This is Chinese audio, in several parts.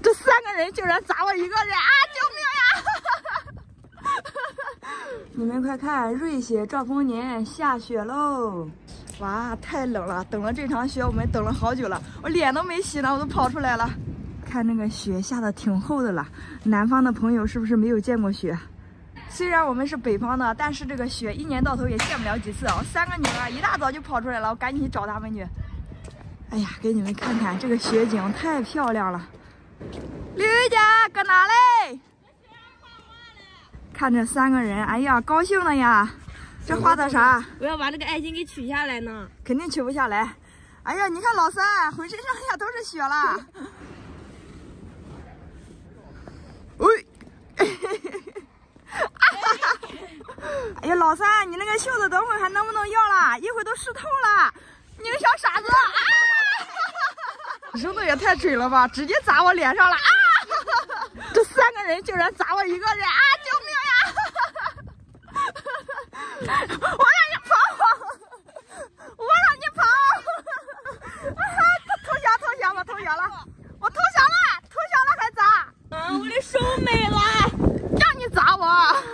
这3个人竟然砸我1个人啊！救命呀！你们快看，瑞雪兆丰年下雪喽！哇，太冷了！等了这场雪，我们等了好久了，我脸都没洗呢，我都跑出来了。看那个雪下的挺厚的了，南方的朋友是不是没有见过雪？虽然我们是北方的，但是这个雪一年到头也见不了几次啊。3个女儿一大早就跑出来了，我赶紧去找他们去。哎呀，给你们看看这个雪景太漂亮了。刘玉佳搁哪嘞？看这3个人，哎呀，高兴了呀！这画的啥？ 我要把这个爱心给取下来呢。 肯定取不下来。哎呀，你看老三浑身上下都是雪了。喂！哎呀，老三，你那个袖子等会儿还能不能要了？一会儿都湿透了。你个小傻子！扔的也太准了吧，直接砸我脸上了啊！这3个人竟然砸我1个人啊！救命呀！我让你跑！我让你跑！投降吧，投降了！我投降了还砸！ 啊，我的手没了， 让你砸我！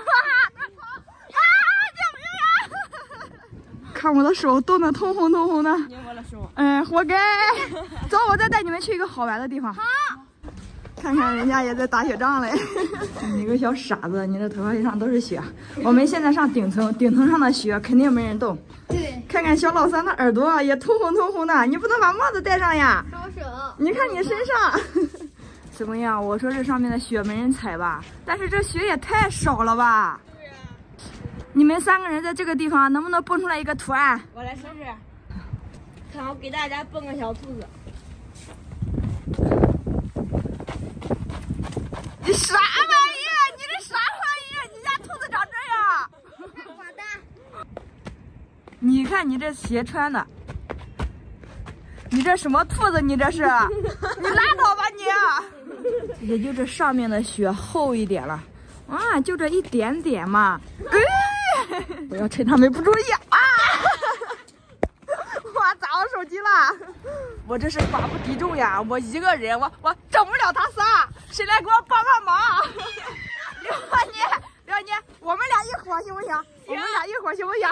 救命呀！看我的手冻得通红通红的。 拧我的手。 活该。走，我再带你们去一个好玩的地方。好。看看人家也在打雪仗嘞。你个小傻子，你的头发上都是雪。我们现在上顶层，顶层上的雪肯定没人动。 对。 看看小老三的耳朵也通红通红的，你不能把帽子戴上呀。 手。 你看你身上。怎么样？我说这上面的雪没人踩吧，但是这雪也太少了吧。 对呀。 你们3个人在这个地方能不能蹦出来一个图案？ 我来试试，看我给大家蹦个小兔子。 你啥玩意？你这啥玩意？你家兔子长这样？ 我的。 你看你这鞋穿的，你这什么兔子？你这是？你拉倒吧你！也就这上面的雪厚一点了，啊，就这一点点嘛。我要趁他们不注意啊！我砸我手机了！我这是寡不敌众呀！我1个人，我整不了他仨，谁来给我帮帮忙？刘妮，我们俩一伙行不行？我们俩一伙行不行？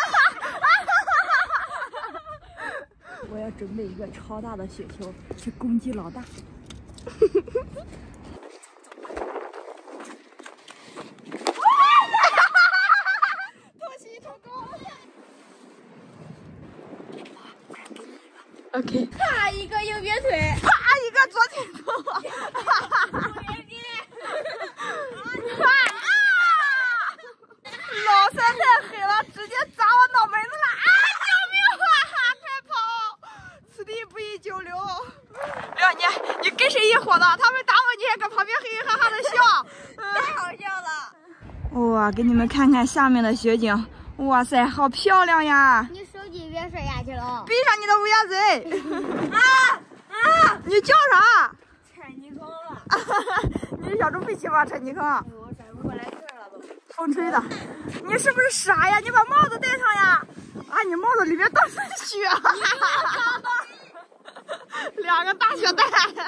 我要准备一个超大的雪球去攻击老大。OK， 啪一个右边腿， 啪一个左腿头，老三太狠了，直接砸我脑门子了啊！救命啊！快跑！此地不宜久留。你跟谁一伙的？他们打我，你还搁旁边嘿嘿哈哈的笑， 太好笑了。 哇，给你们看看下面的雪景，哇塞，好漂亮呀！ 你手机别摔下去了。 闭上你的乌鸦嘴！你叫啥？ 踩泥坑了。 你是小猪佩奇吗？踩泥坑？ 我甩不过来气了都。 风吹的。你是不是傻呀？你把帽子戴上呀！啊，你帽子里面都是雪。2个大雪袋。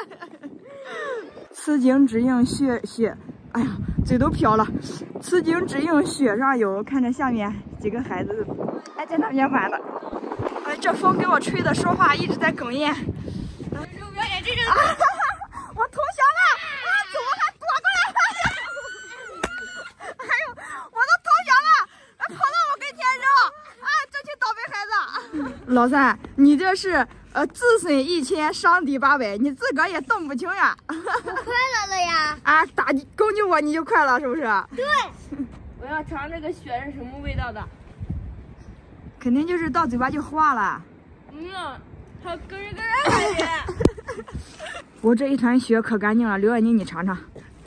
此景只应雪，哎呀，嘴都瓢了。此景只应雪上有。看着下面几个孩子，哎，在那边玩的。哎，这风给我吹的，说话一直在哽咽。 表演这种。 我投降了！啊，怎么还躲过来了？哎呦，我都投降了，跑到我跟前扔！啊，这群倒霉孩子！老三，你这是自损1000，伤敌800，你自个儿也动不清呀！ 我快乐了呀！ 啊，攻击我你就快乐是不是？ 对。我要尝这个雪是什么味道的？ 肯定就是到嘴巴就化了。 还咯吱咯吱感觉。 我这一团雪可干净了，刘艳妮你尝尝。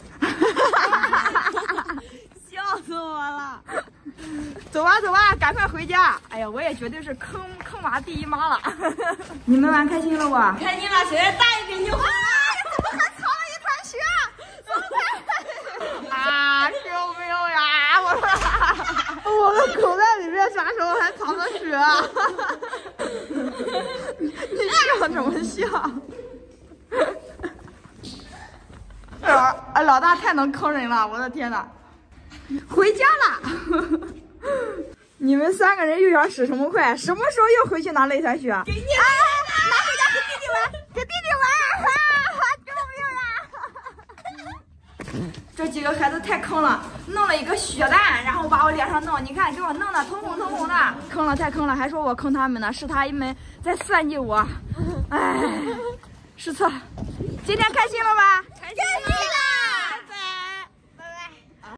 笑死我了。 走吧走吧，赶快回家。哎呀，我也绝对是坑娃第一妈了。你们玩开心了不？ 开心了，现在大一瓶就好了。 怎么还藏了一团雪？啊！救命呀！我的口袋里面啥时候还藏着雪啊？你笑什么笑？ 老大太能坑人了，我的天呐！回家了。你们3个人又想使什么快？什么时候又回去拿擂台雪？给你拿回家给弟弟玩，给弟弟玩！救命啊！这几个孩子太坑了，弄了一个血蛋，然后把我脸上弄，你看给我弄的通红通红的，坑了太坑了，还说我坑他们呢，是他们在算计我。哎，失策。今天开心了吧？ 开心了。